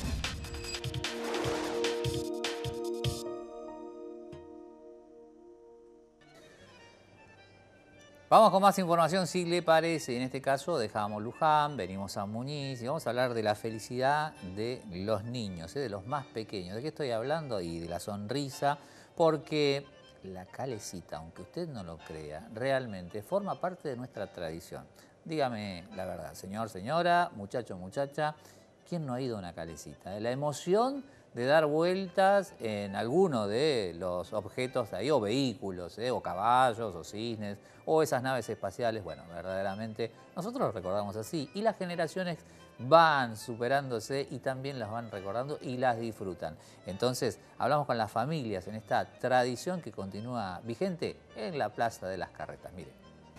Vamos con más información, si le parece. En este caso dejamos Luján, venimos a Muñiz y vamos a hablar de la felicidad de los niños, ¿eh? De los más pequeños. ¿De qué estoy hablando? Y de la sonrisa, porque la calecita, aunque usted no lo crea, realmente forma parte de nuestra tradición. Dígame la verdad, señor, señora, muchacho, muchacha, ¿quién no ha ido a una calecita? La emoción de dar vueltas en alguno de los objetos de ahí, o vehículos, ¿eh? o caballos, o cisnes, o esas naves espaciales. Bueno, verdaderamente nosotros lo recordamos así, y las generaciones van superándose y también las van recordando y las disfrutan. Entonces, hablamos con las familias en esta tradición que continúa vigente en la Plaza de las Carretas. Miren.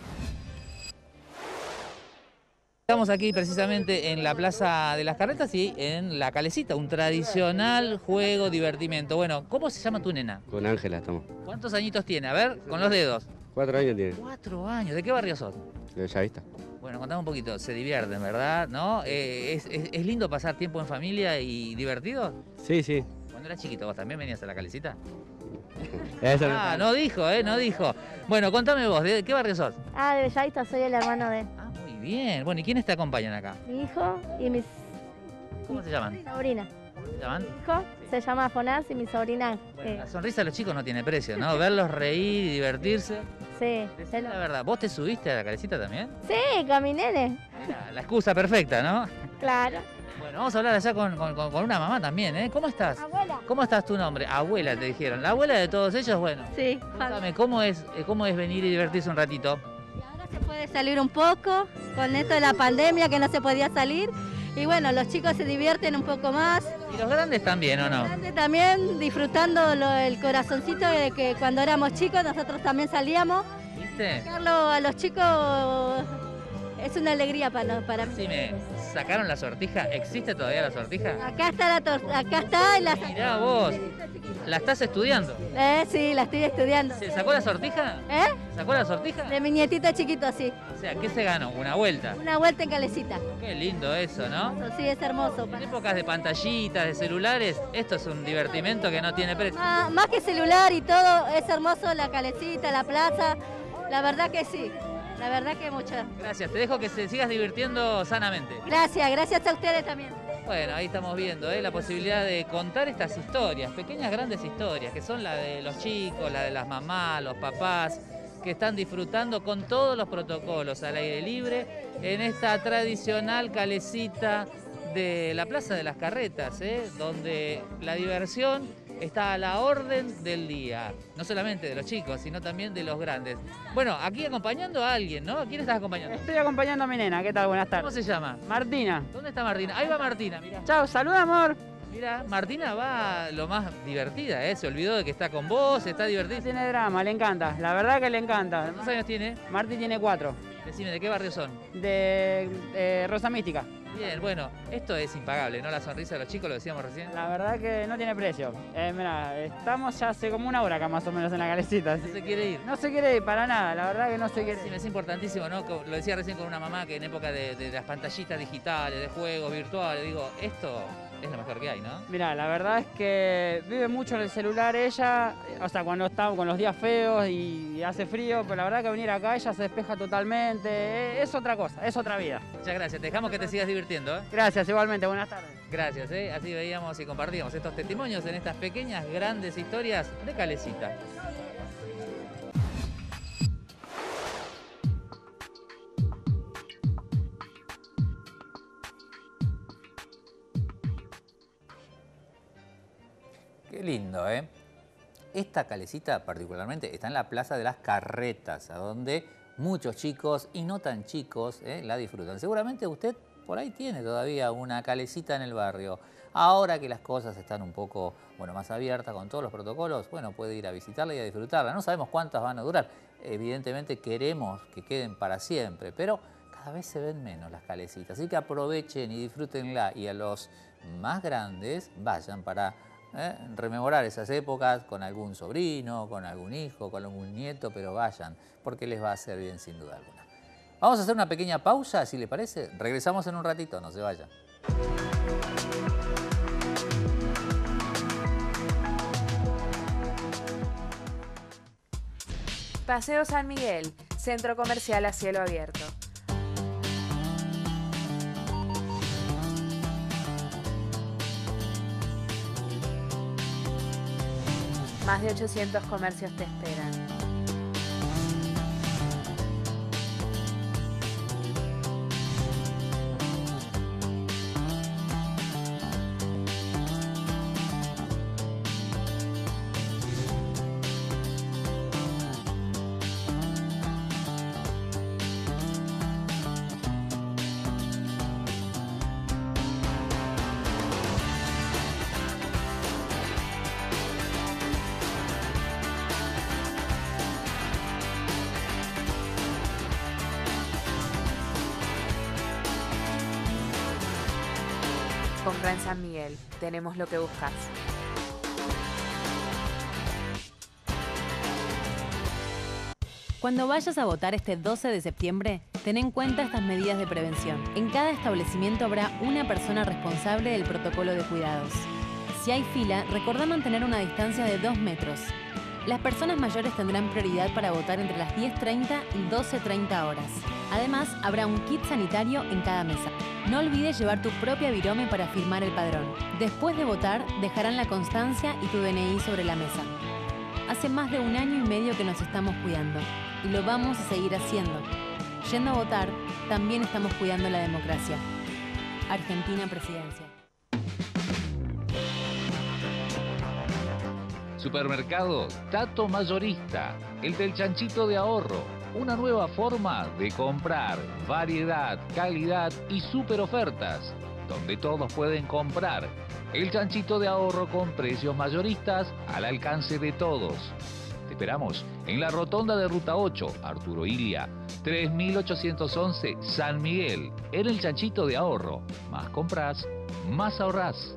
Estamos aquí precisamente en la Plaza de las Carretas y en la Calecita, un tradicional juego, divertimento. Bueno, ¿cómo se llama tu nena? Con Ángela estamos. ¿Cuántos añitos tiene? A ver, con los dedos. Cuatro años tiene. Cuatro años. ¿De qué barrio sos? De Bellavista. Bueno, contame un poquito. Se divierten, ¿verdad? ¿No? Eh, es, es, ¿Es lindo pasar tiempo en familia y divertido? Sí, sí. Cuando eras chiquito, ¿vos también venías a la Calecita? Eso ah, no dijo, ¿eh? No dijo. Bueno, contame vos, ¿de qué barrio sos? Ah, de Bellavista, soy el hermano de... Ah, muy bien. Bueno, ¿y quiénes te acompañan acá? Mi hijo y mis... ¿Cómo se llaman? Mi sobrina. ¿Cómo se llaman? Mi hijo se llama Fonás y mi sobrina... Bueno, eh. la sonrisa de los chicos no tiene precio, ¿no? Verlos reír y divertirse. Sí. Decime la verdad, ¿vos te subiste a la Calecita también? Sí, con mi nene. Mira, la excusa perfecta, ¿no? Claro. Bueno, vamos a hablar allá con, con, con una mamá también, ¿eh? ¿Cómo estás? Abuela. ¿Cómo estás tu nombre? Abuela, te dijeron. ¿La abuela de todos ellos? Bueno. Sí. Cuéntame, ¿cómo es, cómo es venir y divertirse un ratito? Y ahora se puede salir un poco con esto de la pandemia que no se podía salir. Y bueno, los chicos se divierten un poco más. ¿Y los grandes también o no? Los grandes también disfrutando lo, el corazoncito de que cuando éramos chicos nosotros también salíamos. ¿Viste? Dejarlo a los chicos es una alegría para, para mí. Sí, me sacaron la sortija. ¿Existe todavía la sortija? Acá está la tor acá está la... Mirá vos, ¿la estás estudiando? Eh, sí, la estoy estudiando. ¿Se sacó la sortija? ¿Eh? ¿Sacó la sortija? De mi nietito chiquito, sí. O sea, ¿qué se ganó? ¿Una vuelta? Una vuelta en Calecita. Qué lindo eso, ¿no? Eso sí, es hermoso. En épocas de pantallitas, de celulares, esto es un divertimento que no tiene precio. Más, más que celular y todo, es hermoso la Calecita, la plaza. La verdad que sí. La verdad que muchas. Gracias, te dejo que se sigas divirtiendo sanamente. Gracias, gracias a ustedes también. Bueno, ahí estamos viendo ¿eh? la posibilidad de contar estas historias, pequeñas grandes historias, que son la de los chicos, la de las mamás, los papás, que están disfrutando con todos los protocolos al aire libre en esta tradicional calecita de la Plaza de las Carretas, ¿eh? donde la diversión está a la orden del día, no solamente de los chicos, sino también de los grandes. Bueno, aquí acompañando a alguien, ¿no? ¿A quién estás acompañando? Estoy acompañando a mi nena, ¿qué tal? Buenas tardes. ¿Cómo se llama? Martina. ¿Dónde está Martina? Ahí va Martina, mira. Chao, saluda, amor. Mira, Martina va lo más divertida, ¿eh? Se olvidó de que está con vos, está divertida. Tiene drama, le encanta, la verdad que le encanta. ¿Cuántos años tiene? Marti tiene cuatro. Decime, ¿de qué barrio son? De eh, Rosa Mística. Bien, bueno, esto es impagable, ¿no? La sonrisa de los chicos, lo decíamos recién. La verdad que no tiene precio. Eh, mira, estamos ya hace como una hora acá más o menos en la calecita. No se quiere ir. No se quiere ir para nada, la verdad que no se quiere sí, ir. Es importantísimo, ¿no? Lo decía recién con una mamá que en época de, de las pantallitas digitales, de juegos virtuales, digo, esto es lo mejor que hay, ¿no? Mira, la verdad es que vive mucho en el celular ella, o sea, cuando está con los días feos y hace frío, pero la verdad que venir acá ella se despeja totalmente, es otra cosa, es otra vida. Muchas gracias, te dejamos que te sigas divirtiendo, ¿eh? Gracias, igualmente, buenas tardes. Gracias, ¿eh? Así veíamos y compartíamos estos testimonios en estas pequeñas, grandes historias de Calecita. Qué lindo, ¿eh? Esta calecita particularmente está en la Plaza de las Carretas, a donde muchos chicos y no tan chicos ¿eh? la disfrutan. Seguramente usted por ahí tiene todavía una calecita en el barrio. Ahora que las cosas están un poco bueno, más abiertas con todos los protocolos, bueno, puede ir a visitarla y a disfrutarla. No sabemos cuántas van a durar. Evidentemente queremos que queden para siempre, pero cada vez se ven menos las calecitas. Así que aprovechen y disfrútenla. Y a los más grandes vayan para ¿eh? rememorar esas épocas con algún sobrino, con algún hijo, con algún nieto, pero vayan, porque les va a hacer bien sin duda alguna. Vamos a hacer una pequeña pausa, si le parece. Regresamos en un ratito, no se vayan. Paseo San Miguel, centro comercial a cielo abierto. Más de ochocientos comercios te esperan. Compra en San Miguel, tenemos lo que buscas. Cuando vayas a votar este doce de septiembre, ten en cuenta estas medidas de prevención. En cada establecimiento habrá una persona responsable del protocolo de cuidados. Si hay fila, recordá mantener una distancia de dos metros. Las personas mayores tendrán prioridad para votar entre las diez treinta y doce treinta horas. Además, habrá un kit sanitario en cada mesa. No olvides llevar tu propia virome para firmar el padrón. Después de votar, dejarán la constancia y tu D N I sobre la mesa. Hace más de un año y medio que nos estamos cuidando y lo vamos a seguir haciendo. Yendo a votar, también estamos cuidando la democracia. Argentina Presidencia. Supermercado Tato Mayorista, el del chanchito de ahorro. Una nueva forma de comprar, variedad, calidad y super ofertas, donde todos pueden comprar. El chanchito de ahorro con precios mayoristas al alcance de todos. Te esperamos en la rotonda de Ruta ocho, Arturo Ilia, tres mil ochocientos once, San Miguel, en el Chanchito de Ahorro. Más compras, más ahorrás.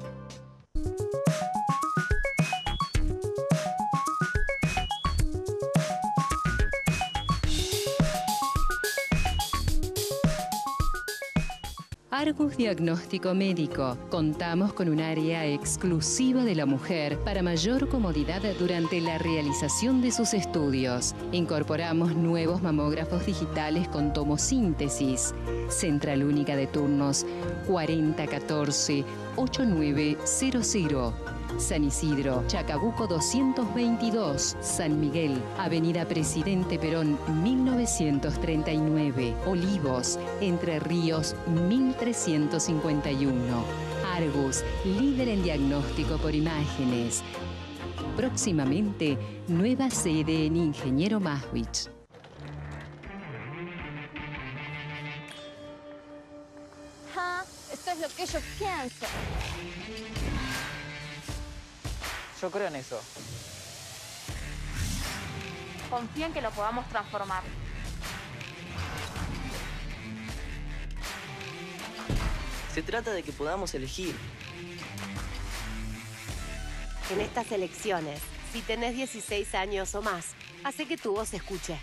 Argus Diagnóstico Médico. Contamos con un área exclusiva de la mujer para mayor comodidad durante la realización de sus estudios. Incorporamos nuevos mamógrafos digitales con tomosíntesis. Central única de turnos cuarenta catorce ochenta y nueve cero cero. San Isidro, Chacabuco doscientos veintidós, San Miguel, Avenida Presidente Perón mil novecientos treinta y nueve, Olivos, Entre Ríos mil trescientos cincuenta y uno. Argus, líder en diagnóstico por imágenes. Próximamente, nueva sede en Ingeniero Maswich. Ah, esto es lo que yo pienso. Yo creo en eso. Confío en que lo podamos transformar. Se trata de que podamos elegir. En estas elecciones, si tenés dieciséis años o más, hace que tu voz se escuche.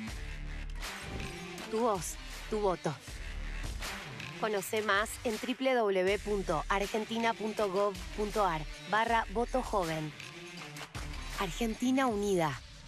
Tu voz, tu voto. Conoce más en w w w punto argentina punto gov punto ar barra voto joven. Argentina Unida.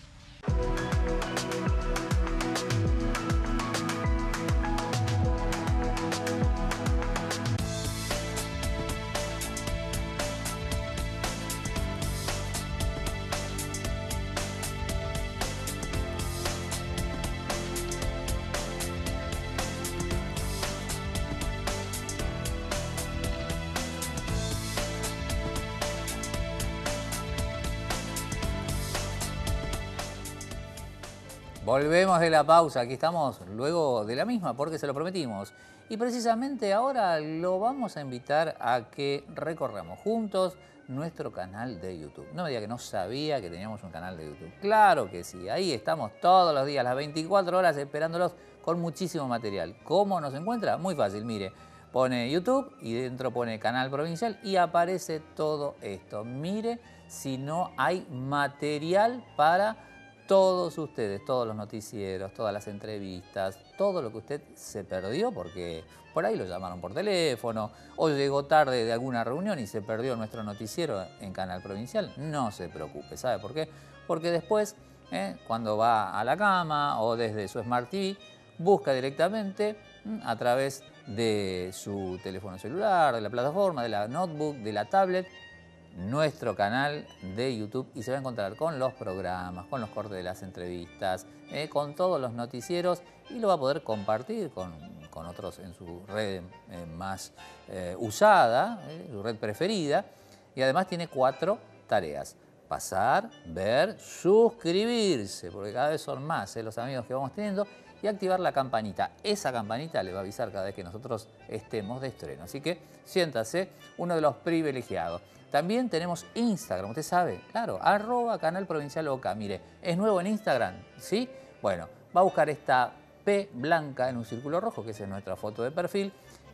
Volvemos de la pausa, aquí estamos luego de la misma porque se lo prometimos. Y precisamente ahora lo vamos a invitar a que recorramos juntos nuestro canal de YouTube. No me diga que no sabía que teníamos un canal de YouTube. Claro que sí, ahí estamos todos los días, las veinticuatro horas esperándolos con muchísimo material. ¿Cómo nos encuentra? Muy fácil, mire. Pone YouTube y dentro pone Canal Provincial y aparece todo esto. Mire si no hay material para todos ustedes, todos los noticieros, todas las entrevistas, todo lo que usted se perdió porque por ahí lo llamaron por teléfono o llegó tarde de alguna reunión y se perdió nuestro noticiero en Canal Provincial. No se preocupe, ¿sabe por qué? Porque después, eh, cuando va a la cama o desde su Smart T V, busca directamente mm, a través de su teléfono celular, de la plataforma, de la notebook, de la tablet, nuestro canal de YouTube y se va a encontrar con los programas, con los cortes de las entrevistas, eh, con todos los noticieros y lo va a poder compartir con, con otros en su red eh, más eh, usada, eh, su red preferida. Y además tiene cuatro tareas: pasar, ver, suscribirse, porque cada vez son más eh, los amigos que vamos teniendo, y activar la campanita. Esa campanita le va a avisar cada vez que nosotros estemos de estreno. Así que siéntase uno de los privilegiados. También tenemos Instagram, usted sabe, claro, arroba Canal Provincial Oca. Mire, es nuevo en Instagram, ¿sí? Bueno, va a buscar esta P blanca en un círculo rojo, que esa es nuestra foto de perfil,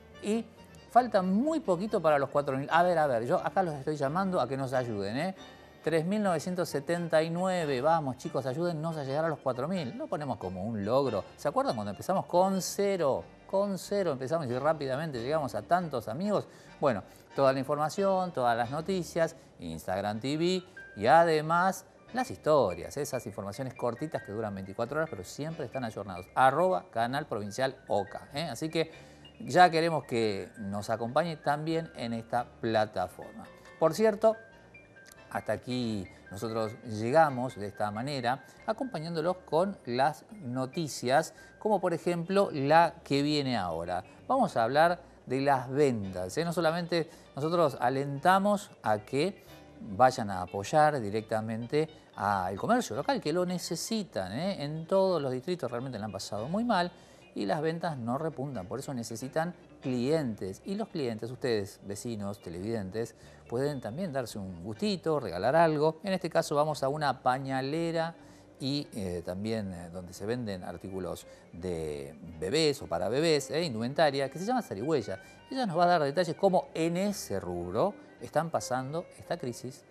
y falta muy poquito para los cuatro mil. A ver, a ver, yo acá los estoy llamando a que nos ayuden, ¿eh? tres mil novecientos setenta y nueve, vamos chicos, ayúdennos a llegar a los cuatro mil. Lo ponemos como un logro. ¿Se acuerdan cuando empezamos con cero? Con cero empezamos y rápidamente llegamos a tantos amigos. Bueno, toda la información, todas las noticias, Instagram T V y además las historias, esas informaciones cortitas que duran veinticuatro horas, pero siempre están ayornados. Arroba Canal Provincial Oca. ¿eh? Así que ya queremos que nos acompañe también en esta plataforma. Por cierto, hasta aquí nosotros llegamos de esta manera, acompañándolos con las noticias, como por ejemplo la que viene ahora. Vamos a hablar de las ventas. ¿eh? No solamente nosotros alentamos a que vayan a apoyar directamente al comercio local, que lo necesitan. ¿eh? En todos los distritos realmente le han pasado muy mal. y las ventas no repuntan. Por eso necesitan clientes. Y los clientes, ustedes, vecinos, televidentes, pueden también darse un gustito, regalar algo. En este caso vamos a una pañalera y eh, también eh, donde se venden artículos de bebés o para bebés, eh, indumentaria, que se llama Zarigüeya. Ella nos va a dar detalles cómo en ese rubro están pasando esta crisis.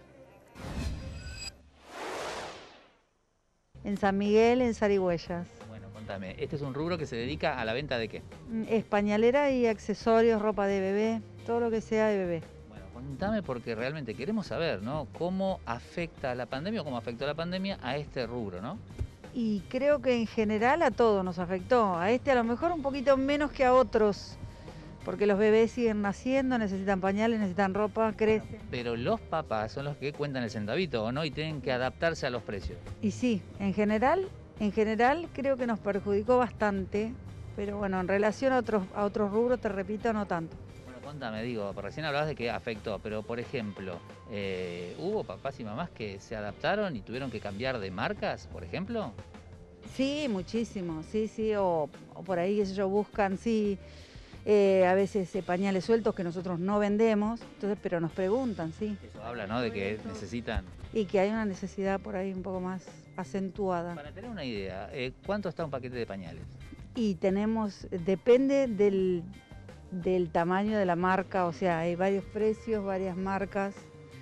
En San Miguel, en Zarigüeyas. Bueno, contame, este es un rubro que se dedica a la venta de ¿qué? Es pañalera y accesorios, ropa de bebé, todo lo que sea de bebé. Bueno, contame porque realmente queremos saber, ¿no? Cómo afecta la pandemia o cómo afectó la pandemia a este rubro, ¿no? Y creo que en general a todos nos afectó. A este a lo mejor un poquito menos que a otros. Porque los bebés siguen naciendo, necesitan pañales, necesitan ropa, crecen. Pero los papás son los que cuentan el centavito, ¿o no? Y tienen que adaptarse a los precios. Y sí, en general, en general creo que nos perjudicó bastante, pero bueno, en relación a otros, a otros rubros, te repito, no tanto. Bueno, contame, digo, recién hablabas de que afectó, pero por ejemplo, eh, ¿hubo papás y mamás que se adaptaron y tuvieron que cambiar de marcas, por ejemplo? Sí, muchísimo, sí, sí, o, o por ahí, qué sé yo, buscan, sí... Eh, a veces eh, pañales sueltos que nosotros no vendemos, entonces, pero nos preguntan, sí. Eso habla, ¿no? De que necesitan... Y que hay una necesidad por ahí un poco más acentuada. Para tener una idea, eh, ¿cuánto está un paquete de pañales? Y tenemos, depende del, del tamaño de la marca, o sea, hay varios precios, varias marcas,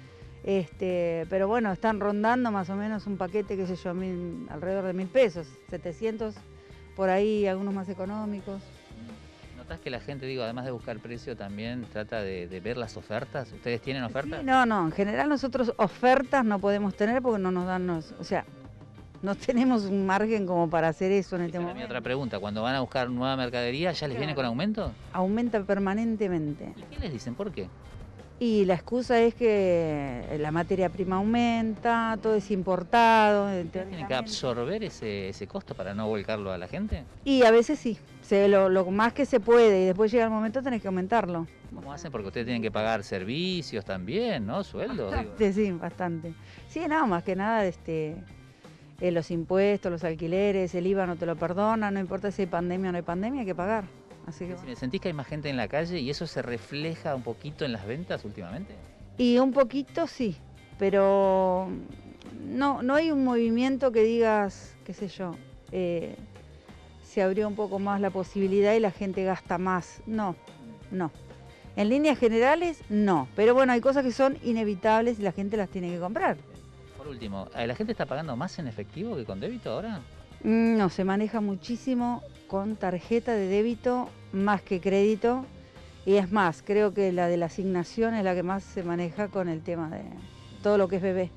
este, pero bueno, están rondando más o menos un paquete, qué sé yo, mil, alrededor de mil pesos, setecientos, por ahí algunos más económicos. ¿Notás que la gente, digo, además de buscar precio, también trata de, de ver las ofertas? ¿Ustedes tienen ofertas? Sí, no, no, en general nosotros ofertas no podemos tener porque no nos dan, nos, o sea, no tenemos un margen como para hacer eso en este momento. Mi otra pregunta, cuando van a buscar nueva mercadería, ¿ya les Claro. viene con aumento? Aumenta permanentemente. ¿Y qué les dicen? ¿Por qué? Y la excusa es que la materia prima aumenta, todo es importado. ¿Tienen que absorber ese, ese costo para no volcarlo a la gente? Y a veces sí, se, lo, lo más que se puede y después llega el momento tenés que aumentarlo. ¿Cómo hacen? Porque ustedes tienen que pagar servicios también, ¿no? Sueldos. digo. Sí, sí, bastante. Sí, nada más que nada, este, eh, los impuestos, los alquileres, el I V A no te lo perdona, no importa si hay pandemia o no hay pandemia, hay que pagar. Así que, ¿Me ¿Sentís que hay más gente en la calle y eso se refleja un poquito en las ventas últimamente? y un poquito sí, pero no, no hay un movimiento que digas, qué sé yo, eh, se abrió un poco más la posibilidad y la gente gasta más. No, no. En líneas generales, no. Pero bueno, hay cosas que son inevitables y la gente las tiene que comprar. Por último, ¿la gente está pagando más en efectivo que con débito ahora? No, se maneja muchísimo con tarjeta de débito más que crédito. Y es más, creo que la de la asignación es la que más se maneja con el tema de todo lo que es bebé.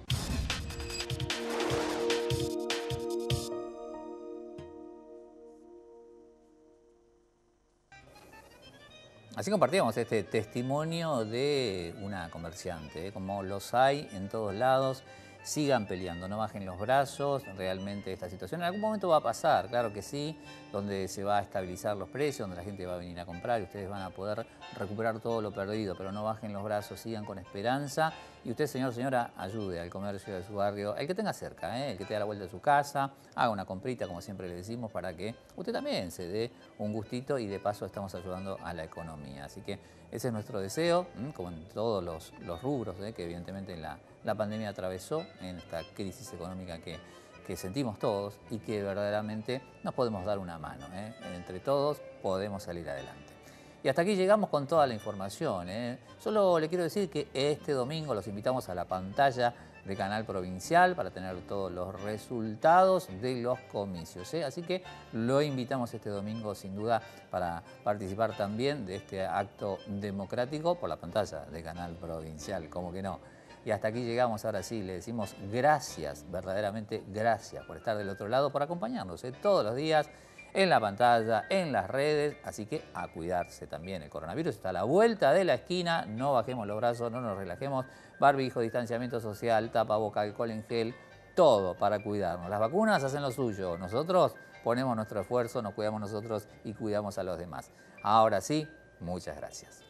Así compartíamos este testimonio de una comerciante, ¿eh? Como los hay en todos lados. Sigan peleando, no bajen los brazos. Realmente esta situación en algún momento va a pasar, claro que sí, donde se va a estabilizar los precios, donde la gente va a venir a comprar y ustedes van a poder recuperar todo lo perdido, pero no bajen los brazos, sigan con esperanza. Y usted, señor, señora, ayude al comercio de su barrio, el que tenga cerca, ¿eh? El que tenga a la vuelta de su casa, haga una comprita, como siempre le decimos, para que usted también se dé un gustito y de paso estamos ayudando a la economía. Así que ese es nuestro deseo, ¿m? Como en todos los, los rubros, ¿eh? Que evidentemente la, la pandemia atravesó en esta crisis económica que, que sentimos todos y que verdaderamente nos podemos dar una mano, ¿eh? Entre todos podemos salir adelante. Y hasta aquí llegamos con toda la información, ¿eh? Solo le quiero decir que este domingo los invitamos a la pantalla de Canal Provincial para tener todos los resultados de los comicios, ¿eh? Así que lo invitamos este domingo sin duda para participar también de este acto democrático por la pantalla de Canal Provincial, como que no. Y hasta aquí llegamos, ahora sí, le decimos gracias, verdaderamente gracias por estar del otro lado, por acompañarnos, ¿eh? Todos los días en la pantalla, en las redes, así que a cuidarse también. El coronavirus está a la vuelta de la esquina, no bajemos los brazos, no nos relajemos, barbijo, distanciamiento social, tapaboca, alcohol en gel, todo para cuidarnos. Las vacunas hacen lo suyo, nosotros ponemos nuestro esfuerzo, nos cuidamos nosotros y cuidamos a los demás. Ahora sí, muchas gracias.